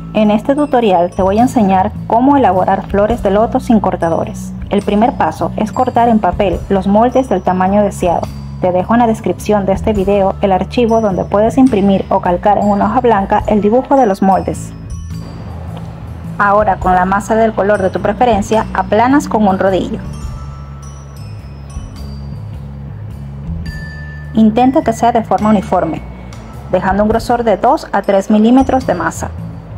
En este tutorial te voy a enseñar cómo elaborar flores de loto sin cortadores. El primer paso es cortar en papel los moldes del tamaño deseado. Te dejo en la descripción de este video el archivo donde puedes imprimir o calcar en una hoja blanca el dibujo de los moldes. Ahora, con la masa del color de tu preferencia, aplanas con un rodillo. Intenta que sea de forma uniforme, dejando un grosor de 2 a 3 milímetros de masa.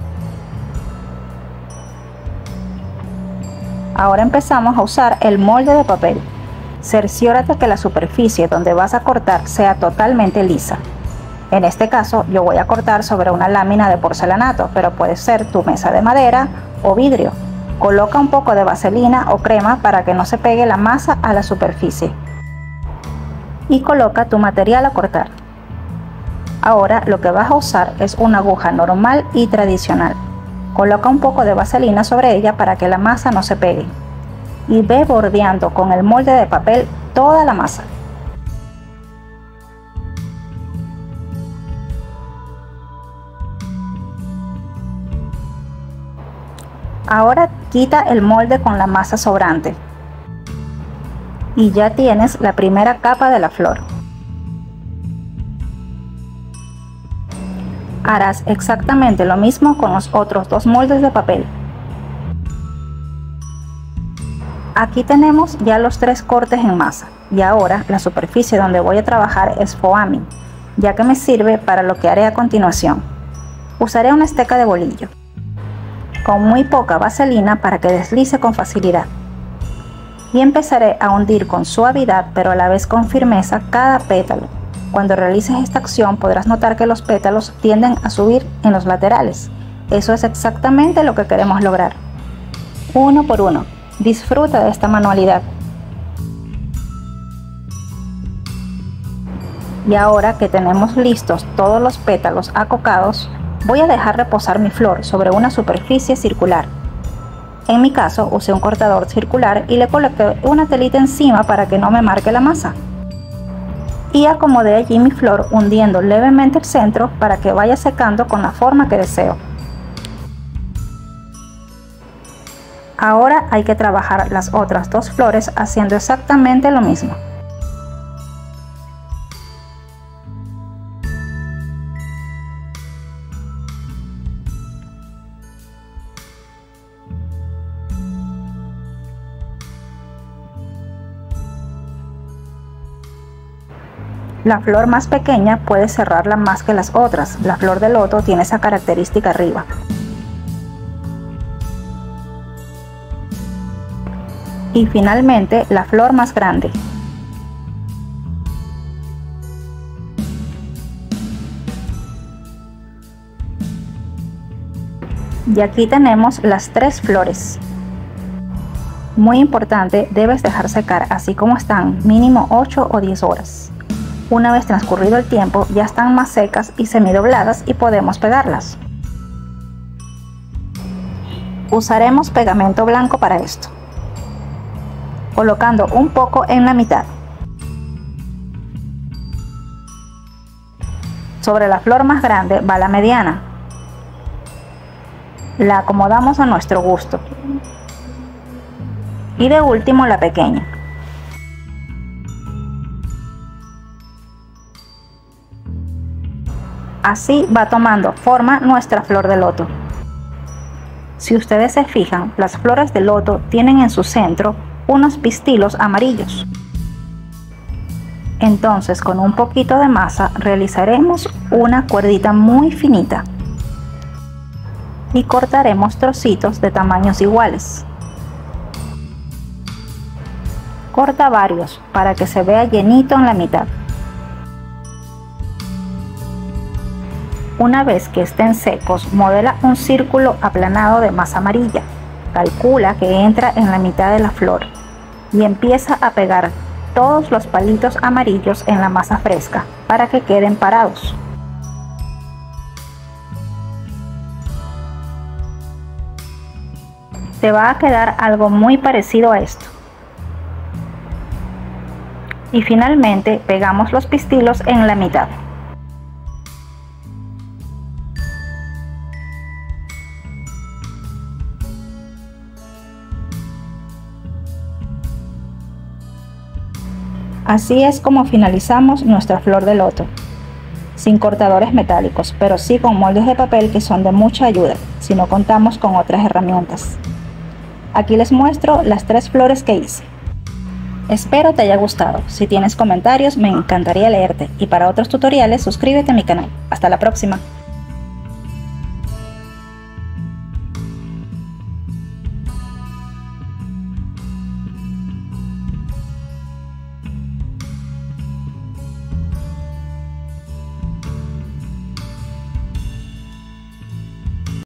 Ahora empezamos a usar el molde de papel. Cerciórate que la superficie donde vas a cortar sea totalmente lisa. En este caso yo voy a cortar sobre una lámina de porcelanato, pero puede ser tu mesa de madera o vidrio. Coloca un poco de vaselina o crema para que no se pegue la masa a la superficie. Y coloca tu material a cortar. Ahora lo que vas a usar es una aguja normal y tradicional. Coloca un poco de vaselina sobre ella para que la masa no se pegue. Y ve bordeando con el molde de papel toda la masa. Ahora quita el molde con la masa sobrante. Y ya tienes la primera capa de la flor. Harás exactamente lo mismo con los otros dos moldes de papel. Aquí tenemos ya los 3 cortes en masa y ahora la superficie donde voy a trabajar es foaming, ya que me sirve para lo que haré a continuación. Usaré una esteca de bolillo con muy poca vaselina para que deslice con facilidad y empezaré a hundir con suavidad pero a la vez con firmeza cada pétalo. Cuando realices esta acción podrás notar que los pétalos tienden a subir en los laterales. Eso es exactamente lo que queremos lograr. Uno por uno. Disfruta de esta manualidad. Y ahora que tenemos listos todos los pétalos acocados, voy a dejar reposar mi flor sobre una superficie circular. En mi caso usé un cortador circular y le coloqué una telita encima para que no me marque la masa. Y acomodé allí mi flor hundiendo levemente el centro para que vaya secando con la forma que deseo. Ahora hay que trabajar las otras dos flores haciendo exactamente lo mismo. La flor más pequeña puede cerrarla más que las otras. La flor de loto tiene esa característica arriba. Y finalmente la flor más grande. Y aquí tenemos las 3 flores. Muy importante, debes dejar secar así como están, mínimo 8 o 10 horas. Una vez transcurrido el tiempo ya están más secas y semidobladas y podemos pegarlas. Usaremos pegamento blanco para esto, colocando un poco en la mitad. Sobre la flor más grande va la mediana. La acomodamos a nuestro gusto. Y de último la pequeña. Así va tomando forma nuestra flor de loto. Si ustedes se fijan, las flores de loto tienen en su centro unos pistilos amarillos. Entonces con un poquito de masa realizaremos una cuerdita muy finita y cortaremos trocitos de tamaños iguales. Corta varios para que se vea llenito en la mitad. Una vez que estén secos, modela un círculo aplanado de masa amarilla. Calcula que entra en la mitad de la flor y empieza a pegar todos los palitos amarillos en la masa fresca para que queden parados. Te va a quedar algo muy parecido a esto. Y finalmente pegamos los pistilos en la mitad. Así es como finalizamos nuestra flor de loto, sin cortadores metálicos, pero sí con moldes de papel que son de mucha ayuda si no contamos con otras herramientas. Aquí les muestro las 3 flores que hice. Espero te haya gustado. Si tienes comentarios me encantaría leerte y para otros tutoriales suscríbete a mi canal. Hasta la próxima.